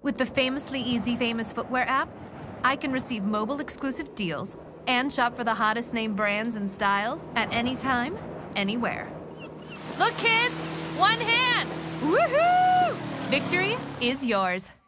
With the famously easy Famous Footwear app, I can receive mobile-exclusive deals and shop for the hottest name brands and styles at any time, anywhere. Look, kids! One hand! Woohoo! Victory is yours.